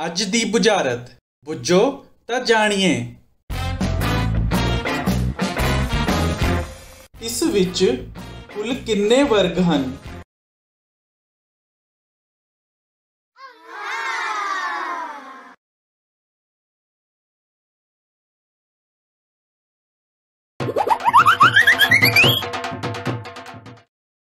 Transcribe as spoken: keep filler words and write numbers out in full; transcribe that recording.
ਅੱਜ ਦੀ ਬੁਝਾਰਤ ਬੁੱਝੋ ਤਾਂ ਜਾਣੀਏ। ਇਸ ਵਿੱਚ ਕੁੱਲ ਕਿੰਨੇ ਵਰਗ ਹਨ?